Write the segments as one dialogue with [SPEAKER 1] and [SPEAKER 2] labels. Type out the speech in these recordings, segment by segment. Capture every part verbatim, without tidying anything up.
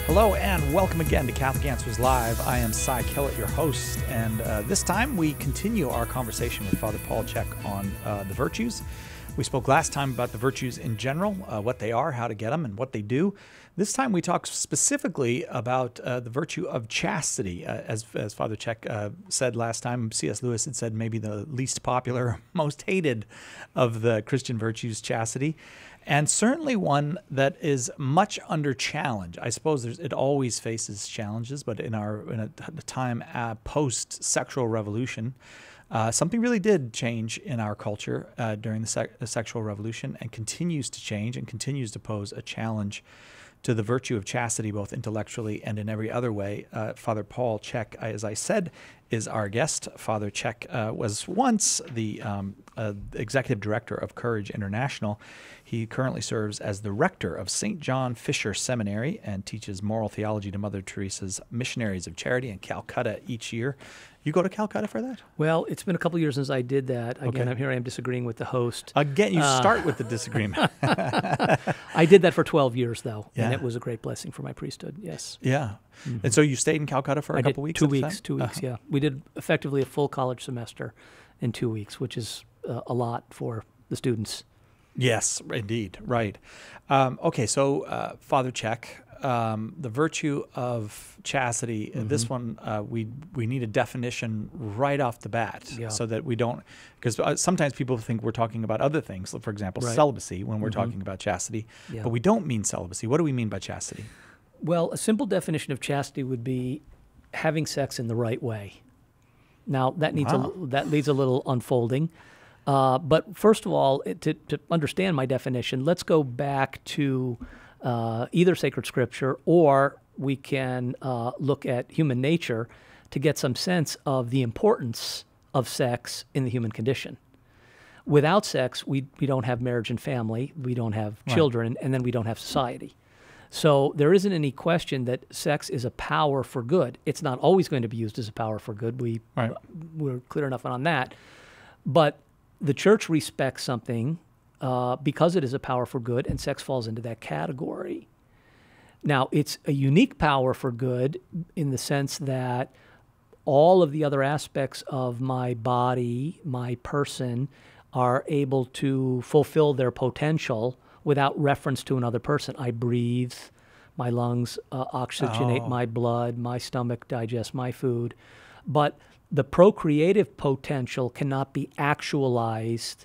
[SPEAKER 1] Hello and welcome again to Catholic Answers Live. I am Cy Kellett, your host, and uh, this time we continue our conversation with Father Paul Chek on uh, the virtues. We spoke last time about the virtues in general, uh, what they are, how to get them, and what they do. This time we talk specifically about uh, the virtue of chastity. Uh, as, as Father Chek uh, said last time, C S Lewis had said maybe the least popular, most hated of the Christian virtues, chastity. And certainly one that is much under challenge. I suppose there's, it always faces challenges, but in our in a, a time uh, post-sexual revolution, uh, something really did change in our culture uh, during the, sec- the sexual revolution, and continues to change and continues to pose a challenge to the virtue of chastity, both intellectually and in every other way. Uh, Father Paul Chek, as I said, is our guest. Father Chek uh, was once the um, uh, executive director of Courage International. He currently serves as the rector of Saint John Fisher Seminary and teaches moral theology to Mother Teresa's Missionaries of Charity in Calcutta each year. You go to Calcutta for that?
[SPEAKER 2] Well, it's been a couple of years since I did that. Again,
[SPEAKER 1] Okay.
[SPEAKER 2] I'm here I am disagreeing with the host.
[SPEAKER 1] Again, you
[SPEAKER 2] Uh,
[SPEAKER 1] start with the disagreement.
[SPEAKER 2] I did that for twelve years, though, and
[SPEAKER 1] Yeah.
[SPEAKER 2] it was a great blessing for my priesthood, yes.
[SPEAKER 1] Yeah. And so you stayed in Calcutta for a
[SPEAKER 2] I
[SPEAKER 1] couple
[SPEAKER 2] did
[SPEAKER 1] weeks?
[SPEAKER 2] two
[SPEAKER 1] at a
[SPEAKER 2] weeks,
[SPEAKER 1] time?
[SPEAKER 2] two weeks,
[SPEAKER 1] Uh-huh.
[SPEAKER 2] yeah. We did effectively a full college semester in two weeks, which is uh, a lot for the students.
[SPEAKER 1] Yes, indeed. Right. Um, okay, so uh, Father Chek, um, the virtue of chastity, uh, this one, uh, we we need a definition right off the bat
[SPEAKER 2] Yeah.
[SPEAKER 1] so that we don't, because uh, sometimes people think we're talking about other things, for example,
[SPEAKER 2] Right.
[SPEAKER 1] celibacy, when we're talking about chastity,
[SPEAKER 2] Yeah.
[SPEAKER 1] but we don't mean celibacy. What do we mean by chastity?
[SPEAKER 2] Well, a simple definition of chastity would be having sex in the right way. Now, that needs
[SPEAKER 1] Wow.
[SPEAKER 2] a, that needs a little unfolding. Uh, but first of all, it- to, to understand my definition, let's go back to uh, either sacred scripture, or we can uh, look at human nature to get some sense of the importance of sex in the human condition. Without sex, we, we don't have marriage and family, we don't have
[SPEAKER 1] Right.
[SPEAKER 2] children, and then we don't have society. So there isn't any question that sex is a power for good. It's not always going to be used as a power for good. We,
[SPEAKER 1] Right.
[SPEAKER 2] We're clear enough on that. But the church respects something uh, because it is a power for good, and sex falls into that category. Now, it's a unique power for good in the sense that all of the other aspects of my body, my person, are able to fulfill their potential without reference to another person. I breathe, my lungs uh, oxygenate
[SPEAKER 1] Oh.
[SPEAKER 2] my blood, my stomach digests my food. But the procreative potential cannot be actualized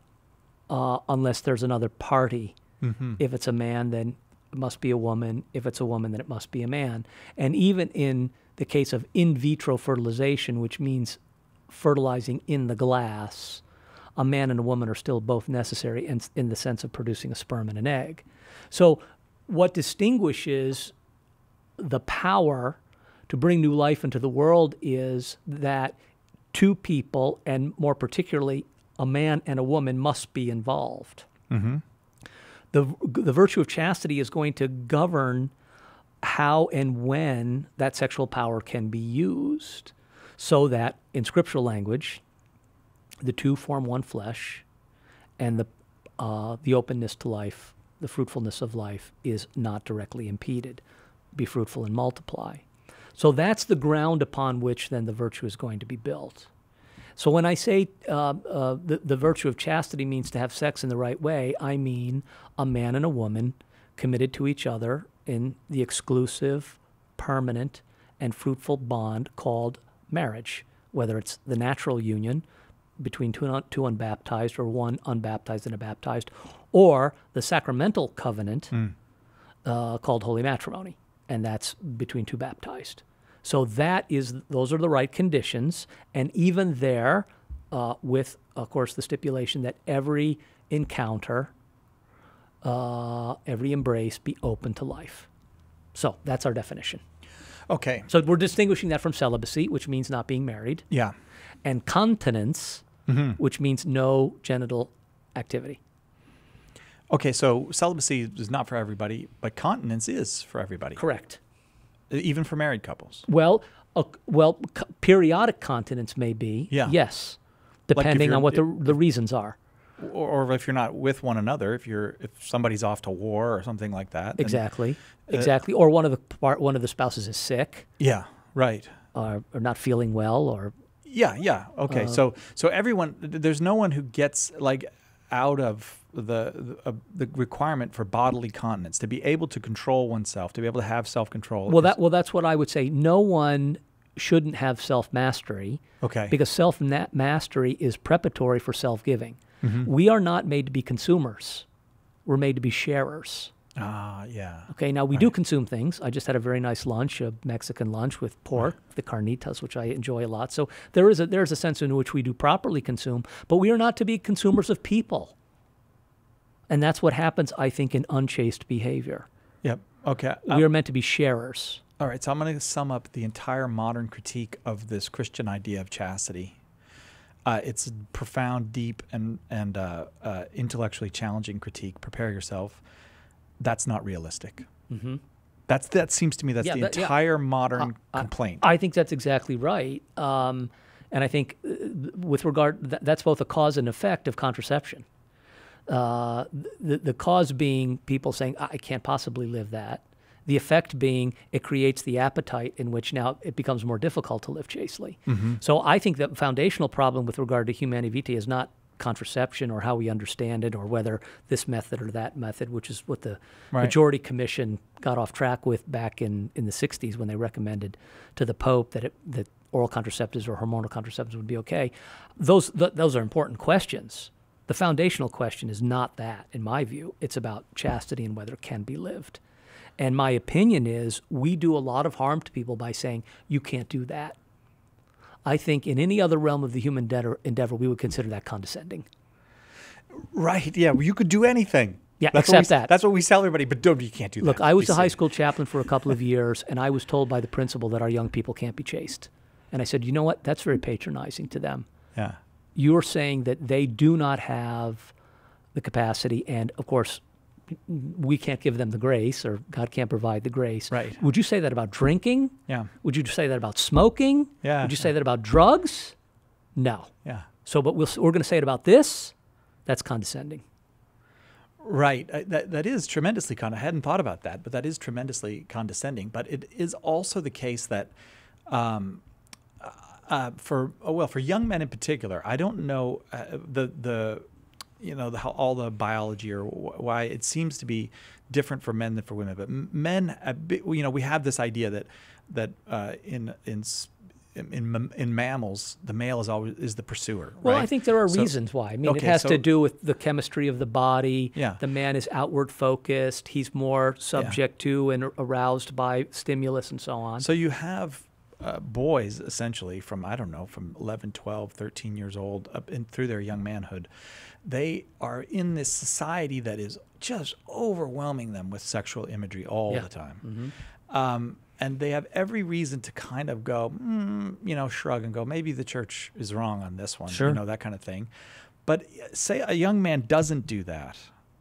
[SPEAKER 2] uh, unless there's another party. If it's a man, then it must be a woman. If it's a woman, then it must be a man. And even in the case of in vitro fertilization, which means fertilizing in the glass, a man and a woman are still both necessary in, in the sense of producing a sperm and an egg. So what distinguishes the power to bring new life into the world is that two people, and more particularly a man and a woman, must be involved.
[SPEAKER 1] Mm-hmm.
[SPEAKER 2] The, the virtue of chastity is going to govern how and when that sexual power can be used, so that, in scriptural language, the two form one flesh, and the uh, the openness to life, the fruitfulness of life, is not directly impeded. Be fruitful and multiply. So that's the ground upon which then the virtue is going to be built. So when I say uh, uh, the, the virtue of chastity means to have sex in the right way, I mean a man and a woman committed to each other in the exclusive, permanent, and fruitful bond called marriage, whether it's the natural union between two, un- two unbaptized, or one unbaptized and a baptized, or the sacramental covenant uh, called holy matrimony, and that's between two baptized. So that is, those are the right conditions, and even there, uh, with, of course, the stipulation that every encounter, uh, every embrace be open to life. So that's our definition.
[SPEAKER 1] Okay.
[SPEAKER 2] So we're distinguishing that from celibacy, which means not being married,
[SPEAKER 1] Yeah.
[SPEAKER 2] and continence, which means no genital activity.
[SPEAKER 1] Okay, so celibacy is not for everybody, but continence is for everybody.
[SPEAKER 2] Correct.
[SPEAKER 1] Even for married couples.
[SPEAKER 2] Well, uh, well, c- periodic continence may be,
[SPEAKER 1] Yeah.
[SPEAKER 2] yes,
[SPEAKER 1] if
[SPEAKER 2] depending
[SPEAKER 1] you're-
[SPEAKER 2] on what the the reasons are.
[SPEAKER 1] or, or if you're not with one another, if you're if somebody's off to war or something like that. then-
[SPEAKER 2] Exactly. Exactly. Or one of the part, one of the spouses is sick
[SPEAKER 1] Yeah, right.
[SPEAKER 2] or, or not feeling well or
[SPEAKER 1] Yeah, yeah. Okay.
[SPEAKER 2] Uh,
[SPEAKER 1] so so everyone, th- there's no one who gets like out of the the, uh, the requirement for bodily continence to be able to control oneself, to be able to have self-control.
[SPEAKER 2] well
[SPEAKER 1] is-
[SPEAKER 2] that well that's what I would say. No one shouldn't have self-mastery
[SPEAKER 1] okay.
[SPEAKER 2] because self-mastery is preparatory for self-giving.
[SPEAKER 1] Mhm.
[SPEAKER 2] We are not made to be consumers. We're made to be sharers.
[SPEAKER 1] Ah, yeah.
[SPEAKER 2] Okay, now we do consume things. I just had a very nice lunch, a Mexican lunch with pork, the carnitas, which I enjoy a lot. So there is a there is a sense in which we do properly consume, but we are not to be consumers of people. And that's what happens, I think, in unchaste behavior.
[SPEAKER 1] Yep. Okay.
[SPEAKER 2] We are meant to be sharers.
[SPEAKER 1] All right, so I'm going to sum up the entire modern critique of this Christian idea of chastity. Uh, it's a profound, deep, and and uh, uh, intellectually challenging critique. Prepare yourself. That's not realistic.
[SPEAKER 2] Mm-hmm.
[SPEAKER 1] That's that seems to me that's
[SPEAKER 2] Yeah,
[SPEAKER 1] the
[SPEAKER 2] that- yeah.
[SPEAKER 1] entire modern
[SPEAKER 2] I-
[SPEAKER 1] complaint.
[SPEAKER 2] I think that's exactly right. Um, and I think uh, with regard, th- that's both a cause and effect of contraception. Uh, the, the cause being people saying, I can't possibly live that. The effect being it creates the appetite in which now it becomes more difficult to live chastely.
[SPEAKER 1] Mm-hmm.
[SPEAKER 2] So I think the foundational problem with regard to Humanae Vitae is not contraception or how we understand it or whether this method or that method, which is what the
[SPEAKER 1] Right.
[SPEAKER 2] majority commission got off track with back in, in the sixties when they recommended to the Pope that it, that oral contraceptives or hormonal contraceptives would be okay. Those th- those are important questions. The foundational question is not that, in my view. It's about chastity and whether it can be lived. And my opinion is we do a lot of harm to people by saying, you can't do that. I think in any other realm of the human endeavor, endeavor we would consider that condescending.
[SPEAKER 1] Right. Yeah. Well, you could do anything.
[SPEAKER 2] Yeah,
[SPEAKER 1] that's what
[SPEAKER 2] except
[SPEAKER 1] we,
[SPEAKER 2] that.
[SPEAKER 1] That's what we tell everybody. But don't, you can't do
[SPEAKER 2] Look,
[SPEAKER 1] that.
[SPEAKER 2] I was
[SPEAKER 1] We
[SPEAKER 2] a high
[SPEAKER 1] say-
[SPEAKER 2] school chaplain for a couple of years, and I was told by the principal that our young people can't be chaste. And I said, you know what? That's very patronizing to them.
[SPEAKER 1] Yeah.
[SPEAKER 2] You're saying that they do not have the capacity, and of course, we can't give them the grace, or God can't provide the grace.
[SPEAKER 1] Right.
[SPEAKER 2] Would you say that about drinking?
[SPEAKER 1] Yeah.
[SPEAKER 2] Would you say that about smoking?
[SPEAKER 1] Yeah.
[SPEAKER 2] Would you say that about drugs? No.
[SPEAKER 1] Yeah.
[SPEAKER 2] So, but we'll, we're going to say it about this. That's condescending.
[SPEAKER 1] Right. Uh, That that is tremendously con. I hadn't thought about that, but that is tremendously condescending. But it is also the case that, um, uh, for oh, well, for young men in particular, I don't know uh, the the, you know, the, how all the biology or wh- why it seems to be different for men than for women. But m- men, a bit, you know, we have this idea that that uh, in in s- in mam- in mammals, the male is always is the pursuer.
[SPEAKER 2] Well,
[SPEAKER 1] right?
[SPEAKER 2] I think there are
[SPEAKER 1] So-
[SPEAKER 2] reasons why. I mean,
[SPEAKER 1] okay,
[SPEAKER 2] it has
[SPEAKER 1] so-
[SPEAKER 2] to do with the chemistry of the body.
[SPEAKER 1] Yeah.
[SPEAKER 2] The man is outward focused. He's more subject to and aroused by stimulus and so on.
[SPEAKER 1] So you have uh, boys essentially from, I don't know, from eleven, twelve, thirteen years old up in through their young manhood. They are in this society that is just overwhelming them with sexual imagery all
[SPEAKER 2] Yeah.
[SPEAKER 1] the time.
[SPEAKER 2] Mhm.
[SPEAKER 1] Um, and they have every reason to kind of go, mm, you know, shrug and go, maybe the church is wrong on this one,
[SPEAKER 2] Sure.
[SPEAKER 1] you know, that kind of thing. But uh, say a young man doesn't do that.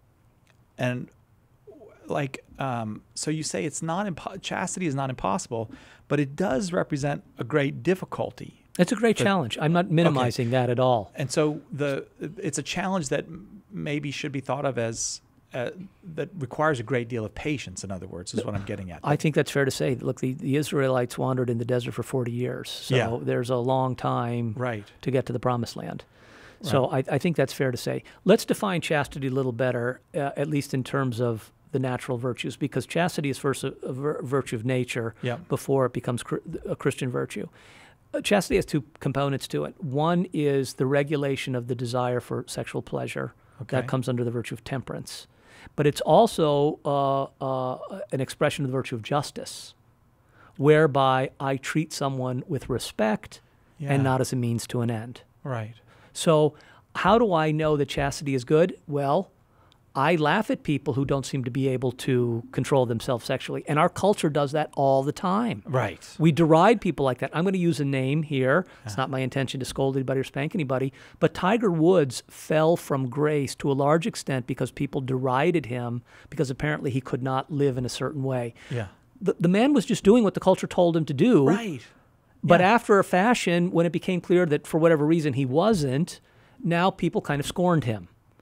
[SPEAKER 1] And like, um, so you say it's not, impo- chastity is not impossible, but it does represent a great difficulty.
[SPEAKER 2] It's a great challenge. I'm not minimizing that at all.
[SPEAKER 1] And so the it's a challenge that m- maybe should be thought of as, uh, that requires a great deal of patience, in other words, is what I'm getting at.
[SPEAKER 2] I think that's fair to say. Look, the, the Israelites wandered in the desert for forty years. So
[SPEAKER 1] Yeah.
[SPEAKER 2] there's a long time
[SPEAKER 1] Right.
[SPEAKER 2] to get to the promised land. So I, I think that's fair to say. Let's define chastity a little better, uh, at least in terms of the natural virtues, because chastity is first a, a vir- virtue of nature
[SPEAKER 1] Yeah.
[SPEAKER 2] before it becomes cr- a Christian virtue. Uh, chastity has two components to it. One is the regulation of the desire for sexual pleasure.
[SPEAKER 1] Okay.
[SPEAKER 2] That comes under the virtue of temperance. But it's also uh, uh, an expression of the virtue of justice, whereby I treat someone with respect
[SPEAKER 1] Yeah.
[SPEAKER 2] and not as a means to an end.
[SPEAKER 1] Right.
[SPEAKER 2] So how do I know that chastity is good? Well, I laugh at people who don't seem to be able to control themselves sexually. And our culture does that all the time.
[SPEAKER 1] Right.
[SPEAKER 2] We deride people like that. I'm going to use a name here. It's not my intention to scold anybody or spank anybody. But Tiger Woods fell from grace to a large extent because people derided him because apparently he could not live in a certain way.
[SPEAKER 1] Yeah.
[SPEAKER 2] The, the man was just doing what the culture told him to do.
[SPEAKER 1] Right.
[SPEAKER 2] But
[SPEAKER 1] Yeah.
[SPEAKER 2] after a fashion, when it became clear that for whatever reason he wasn't, now people kind of scorned him.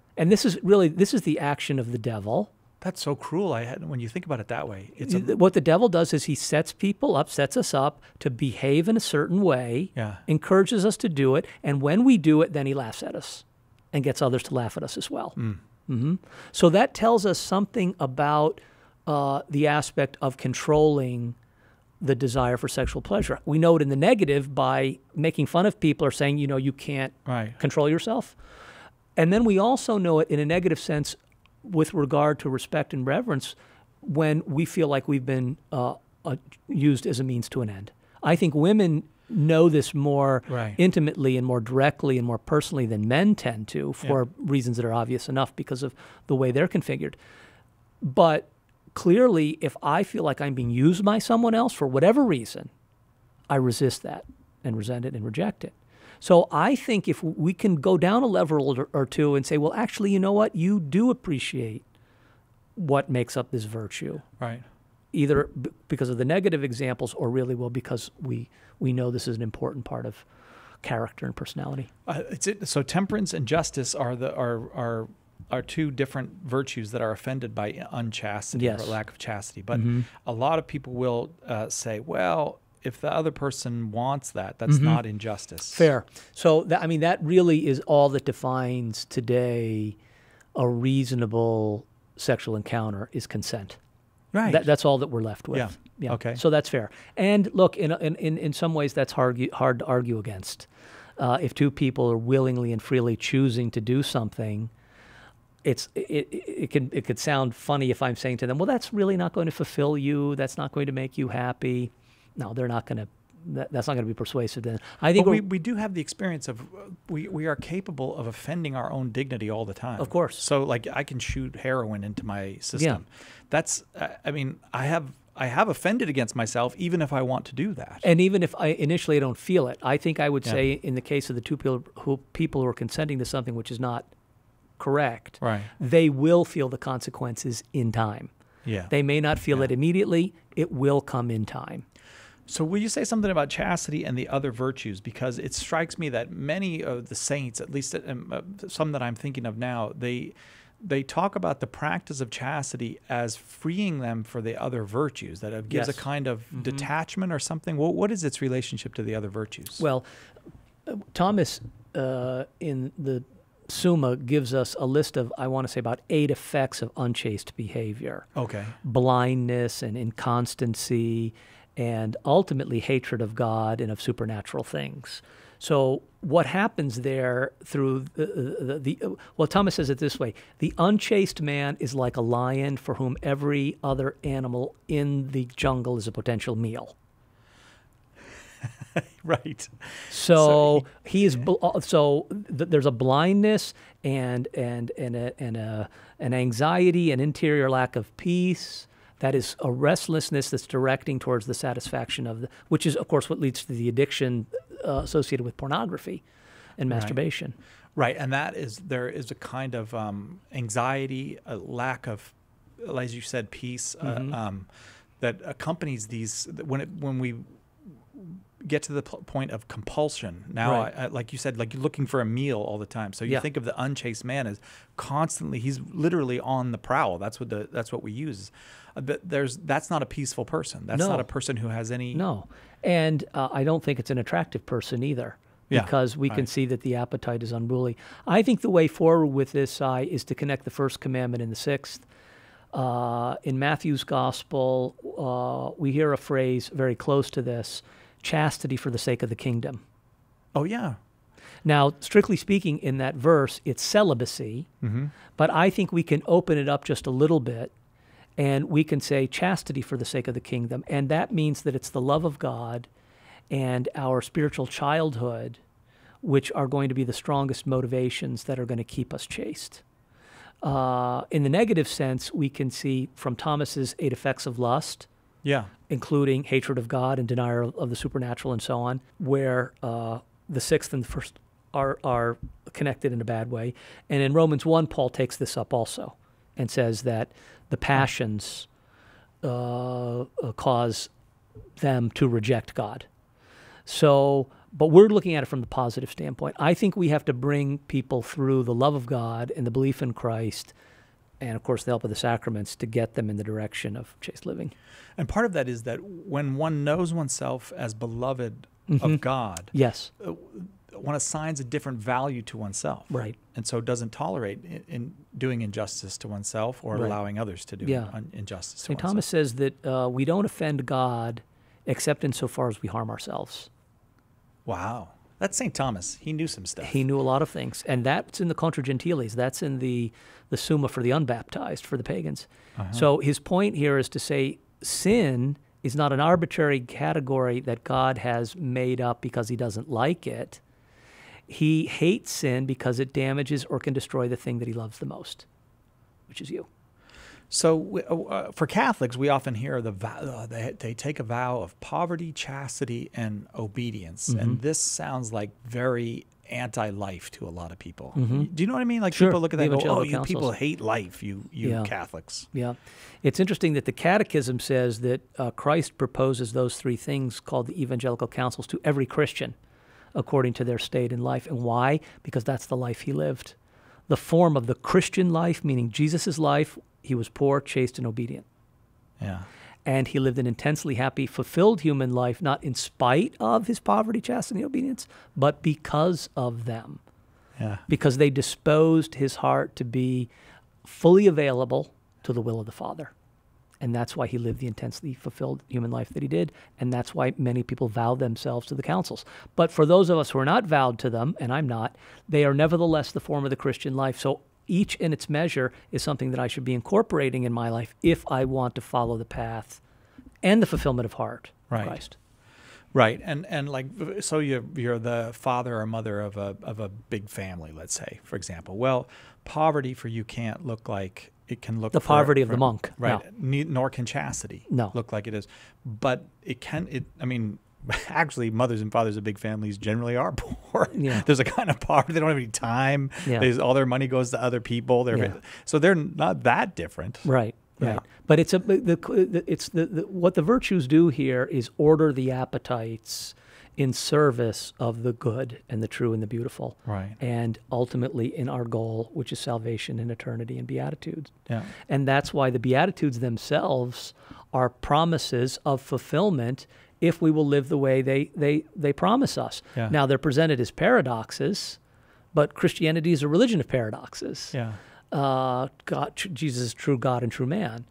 [SPEAKER 2] And this is really, this is the action of the devil.
[SPEAKER 1] That's so cruel. I had, when you think about it that way, it's a,
[SPEAKER 2] What the devil does is he sets people up, sets us up to behave in a certain way,
[SPEAKER 1] yeah,
[SPEAKER 2] encourages us to do it, and when we do it, then he laughs at us and gets others to laugh at us as well.
[SPEAKER 1] Mm.
[SPEAKER 2] Mm-hmm. So that tells us something about uh, the aspect of controlling the desire for sexual pleasure. We know it in the negative by making fun of people or saying, you know, you can't
[SPEAKER 1] right.
[SPEAKER 2] control yourself. And then we also know it in a negative sense with regard to respect and reverence when we feel like we've been uh, uh, used as a means to an end. I think women know this more
[SPEAKER 1] right.
[SPEAKER 2] intimately and more directly and more personally than men tend to for
[SPEAKER 1] yeah.
[SPEAKER 2] reasons that are obvious enough because of the way they're configured. But clearly, if I feel like I'm being used by someone else for whatever reason, I resist that and resent it and reject it. So I think if we can go down a level or, or two and say, well, actually, you know what? You do appreciate what makes up this virtue.
[SPEAKER 1] Right.
[SPEAKER 2] Either b- because of the negative examples or really, well, because we, we know this is an important part of character and personality.
[SPEAKER 1] Uh, it's it, so temperance and justice are the are are are two different virtues that are offended by unchastity
[SPEAKER 2] Yes.
[SPEAKER 1] or lack of chastity. But
[SPEAKER 2] Mhm.
[SPEAKER 1] a lot of people will uh, say, well, if the other person wants that, that's
[SPEAKER 2] Mhm.
[SPEAKER 1] not injustice.
[SPEAKER 2] Fair. So, that, I mean, that really is all that defines today a reasonable sexual encounter is consent.
[SPEAKER 1] Right.
[SPEAKER 2] That, that's all that we're left with.
[SPEAKER 1] Yeah.
[SPEAKER 2] Yeah.
[SPEAKER 1] Okay.
[SPEAKER 2] So that's fair. And look, in in in, in some ways, that's hard hard to argue against. Uh, if two people are willingly and freely choosing to do something, it's it, it it can it could sound funny if I'm saying to them, well, that's really not going to fulfill you. That's not going to make you happy. No, they're not going to. That, that's not going to be persuasive. Then I think
[SPEAKER 1] but we,
[SPEAKER 2] we're-
[SPEAKER 1] we do have the experience of uh, we, we are capable of offending our own dignity all the time.
[SPEAKER 2] Of course.
[SPEAKER 1] So like I can shoot heroin into my system. That's uh, I mean I have I have offended against myself even if I want to do that.
[SPEAKER 2] And even if I initially I don't feel it, I think I would
[SPEAKER 1] Yeah.
[SPEAKER 2] say in the case of the two people who people who are consenting to something which is not correct,
[SPEAKER 1] Right.
[SPEAKER 2] they will feel the consequences in time.
[SPEAKER 1] Yeah.
[SPEAKER 2] They may not feel
[SPEAKER 1] Yeah.
[SPEAKER 2] it immediately. It will come in time.
[SPEAKER 1] So will you say something about chastity and the other virtues? Because it strikes me that many of the saints, at least um, uh, some that I'm thinking of now, they they talk about the practice of chastity as freeing them for the other virtues, that it gives
[SPEAKER 2] Yes.
[SPEAKER 1] a kind of
[SPEAKER 2] Mm-hmm.
[SPEAKER 1] detachment or something. What, what is its relationship to the other virtues?
[SPEAKER 2] Well, uh, Thomas uh, in the Summa gives us a list of, I want to say, about eight effects of unchaste behavior.
[SPEAKER 1] okay.
[SPEAKER 2] Blindness and inconstancy and ultimately hatred of God and of supernatural things. So what happens there through the, the, the well, Thomas says it this way: the unchaste man is like a lion for whom every other animal in the jungle is a potential meal.
[SPEAKER 1] Right.
[SPEAKER 2] So,
[SPEAKER 1] So
[SPEAKER 2] he is bl- uh, so th- there's a blindness and and and a, and a an anxiety, an interior lack of peace. That is a restlessness that's directing towards the satisfaction of the, which is of course what leads to the addiction uh, associated with pornography and masturbation.
[SPEAKER 1] Right, and that is there is a kind of um, anxiety, a lack of, as you said, peace
[SPEAKER 2] Mhm.
[SPEAKER 1] uh, um, that accompanies these when it, when we get to the p- point of compulsion. Now,
[SPEAKER 2] Right.
[SPEAKER 1] I, I, like you said, like you're looking for a meal all the time. So you
[SPEAKER 2] Yeah.
[SPEAKER 1] think of the unchaste man as constantly, he's literally on the prowl. That's what the that's what we use. Uh, but there's that's not a peaceful person. That's
[SPEAKER 2] No.
[SPEAKER 1] not a person who has any.
[SPEAKER 2] No, and uh, I don't think it's an attractive person either.
[SPEAKER 1] Yeah,
[SPEAKER 2] Because we can
[SPEAKER 1] right.
[SPEAKER 2] see that the appetite is unruly. I think the way forward with this I, is to connect the first commandment and the sixth. Uh, in Matthew's gospel, uh, we hear a phrase very close to this: chastity for the sake of the kingdom.
[SPEAKER 1] Oh yeah.
[SPEAKER 2] Now, strictly speaking, in that verse, it's celibacy,
[SPEAKER 1] Mm-hmm.
[SPEAKER 2] but I think we can open it up just a little bit, and we can say chastity for the sake of the kingdom, and that means that it's the love of God and our spiritual childhood which are going to be the strongest motivations that are going to keep us chaste. Uh, in the negative sense, we can see from Thomas's eight effects of lust,
[SPEAKER 1] Yeah.
[SPEAKER 2] including hatred of God and denial of the supernatural and so on, where uh, the sixth and the first are, are connected in a bad way. And in Romans one, Paul takes this up also and says that the passions uh, uh, cause them to reject God. So But we're looking at it from the positive standpoint. I think we have to bring people through the love of God and the belief in Christ and, of course, the help of the sacraments to get them in the direction of chaste living.
[SPEAKER 1] And part of that is that when one knows oneself as beloved
[SPEAKER 2] Mm-hmm.
[SPEAKER 1] of God,
[SPEAKER 2] Yes.
[SPEAKER 1] uh, one assigns a different value to oneself.
[SPEAKER 2] Right.
[SPEAKER 1] And so doesn't tolerate in, in doing injustice to oneself or
[SPEAKER 2] Right.
[SPEAKER 1] allowing others to do
[SPEAKER 2] Yeah.
[SPEAKER 1] un- injustice to
[SPEAKER 2] Saint
[SPEAKER 1] oneself.
[SPEAKER 2] Thomas says that uh, we don't offend God except insofar as we harm ourselves.
[SPEAKER 1] Wow. That's Saint Thomas. He knew some stuff.
[SPEAKER 2] He knew a lot of things. And that's in the Contra Gentiles. That's in the, the Summa for the unbaptized, for the pagans.
[SPEAKER 1] Uh-huh.
[SPEAKER 2] So his point here is to say sin is not an arbitrary category that God has made up because he doesn't like it. He hates sin because it damages or can destroy the thing that he loves the most, which is you.
[SPEAKER 1] So we- uh, for Catholics, we often hear the vow, uh, they, they take a vow of poverty, chastity, and obedience.
[SPEAKER 2] Mm-hmm.
[SPEAKER 1] And this sounds like very anti-life to a lot of people. Do you know what I mean? Like
[SPEAKER 2] Sure.
[SPEAKER 1] people look at that
[SPEAKER 2] The
[SPEAKER 1] and go, oh,
[SPEAKER 2] evangelical
[SPEAKER 1] you
[SPEAKER 2] councils.
[SPEAKER 1] people hate life, you, you
[SPEAKER 2] Yeah.
[SPEAKER 1] Catholics.
[SPEAKER 2] Yeah. It's interesting that the Catechism says that uh, Christ proposes those three things called the evangelical counsels to every Christian according to their state in life. And why? Because that's the life he lived. The form of the Christian life, meaning Jesus' life, he was poor, chaste, and obedient.
[SPEAKER 1] Yeah.
[SPEAKER 2] And he lived an intensely happy, fulfilled human life, not in spite of his poverty, chastity, and obedience, but because of them.
[SPEAKER 1] Yeah.
[SPEAKER 2] Because they disposed his heart to be fully available to the will of the Father. And that's why he lived the intensely fulfilled human life that he did. And that's why many people vow themselves to the councils. But for those of us who are not vowed to them, and I'm not, they are nevertheless the form of the Christian life. So each in its measure is something that I should be incorporating in my life if I want to follow the path and the fulfillment of heart of
[SPEAKER 1] Right.
[SPEAKER 2] Christ.
[SPEAKER 1] Right, and and like so you're you're the father or mother of a of a big family, let's say, for example. Well, poverty for you can't look like it can look
[SPEAKER 2] The
[SPEAKER 1] for-
[SPEAKER 2] poverty of
[SPEAKER 1] for-
[SPEAKER 2] the monk,
[SPEAKER 1] right?
[SPEAKER 2] no.
[SPEAKER 1] Ne- nor can chastity
[SPEAKER 2] No.
[SPEAKER 1] look like it is, but it can. It I mean, actually, mothers and fathers of big families generally are poor.
[SPEAKER 2] Yeah.
[SPEAKER 1] There's a kind of poverty; they don't have any time.
[SPEAKER 2] Yeah.
[SPEAKER 1] There's, all their money goes to other people. They're
[SPEAKER 2] Yeah.
[SPEAKER 1] so they're not that different.
[SPEAKER 2] Right,
[SPEAKER 1] Yeah.
[SPEAKER 2] right. But it's a the, the it's the, the what the virtues do here is order the appetites in service of the good and the true and the beautiful.
[SPEAKER 1] Right.
[SPEAKER 2] And ultimately in our goal, which is salvation and eternity and beatitudes.
[SPEAKER 1] Yeah.
[SPEAKER 2] And that's why the beatitudes themselves are promises of fulfillment if we will live the way they they they promise us.
[SPEAKER 1] Yeah.
[SPEAKER 2] Now they're presented as paradoxes, but Christianity is a religion of paradoxes.
[SPEAKER 1] Yeah.
[SPEAKER 2] Uh, God, tr- Jesus is true God and true man.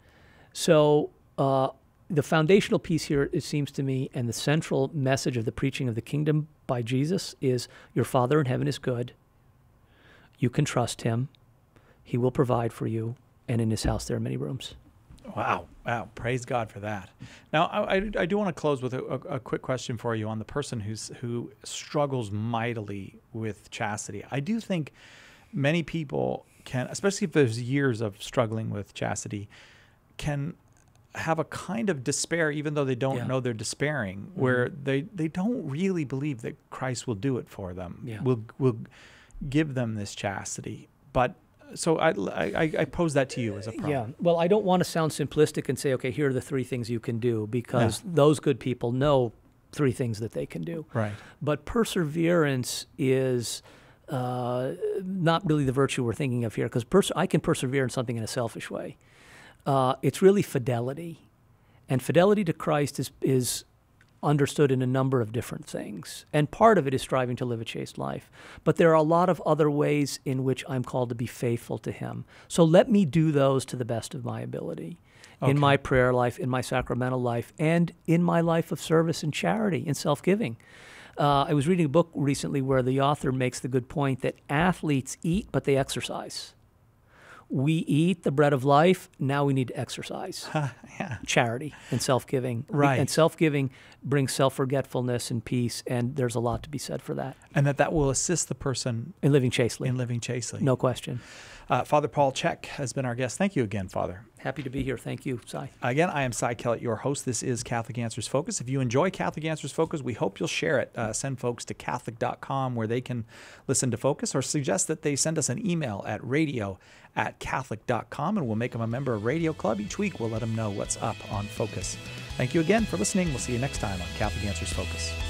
[SPEAKER 2] So uh, the foundational piece here, it seems to me, and the central message of the preaching of the kingdom by Jesus is your Father in heaven is good. You can trust him. He will provide for you. And in his house there are many rooms.
[SPEAKER 1] Wow. Wow. Praise God for that. Now, I, I, I do want to close with a, a, a quick question for you on the person who's who struggles mightily with chastity. I do think many people can, especially if there's years of struggling with chastity, can have a kind of despair, even though they don't
[SPEAKER 2] Yeah.
[SPEAKER 1] know they're despairing, where they, they don't really believe that Christ will do it for them,
[SPEAKER 2] Yeah.
[SPEAKER 1] will will give them this chastity. But so I, I, I pose that to you as a problem.
[SPEAKER 2] Yeah. Well, I don't want to sound simplistic and say, okay, here are the three things you can do, because those good people know three things that they can do.
[SPEAKER 1] Right.
[SPEAKER 2] But perseverance is uh, not really the virtue we're thinking of here, because pers- I can persevere in something in a selfish way. Uh, it's really fidelity. And fidelity to Christ is, is understood in a number of different things. And part of it is striving to live a chaste life. But there are a lot of other ways in which I'm called to be faithful to him. So let me do those to the best of my ability.
[SPEAKER 1] Okay.
[SPEAKER 2] In my prayer life, in my sacramental life, and in my life of service and charity and self-giving. Uh, I was reading a book recently where the author makes the good point that athletes eat, but they exercise. We eat the bread of life, now we need to exercise.
[SPEAKER 1] Yeah.
[SPEAKER 2] Charity and self-giving.
[SPEAKER 1] Right.
[SPEAKER 2] And self-giving brings self-forgetfulness and peace, and there's a lot to be said for that.
[SPEAKER 1] And that that will assist the person
[SPEAKER 2] In living chastely.
[SPEAKER 1] in living chastely.
[SPEAKER 2] No question.
[SPEAKER 1] Uh, Father Paul Chek has been our guest. Thank you again, Father.
[SPEAKER 2] Happy to be here. Thank you, Cy.
[SPEAKER 1] Again, I am Cy Kellett, your host. This is Catholic Answers Focus. If you enjoy Catholic Answers Focus, we hope you'll share it. Uh, send folks to Catholic dot com where they can listen to Focus, or suggest that they send us an email at radio at Catholic dot com, and we'll make them a member of Radio Club. Each week, we'll let them know what's up on Focus. Thank you again for listening. We'll see you next time on Catholic Answers Focus.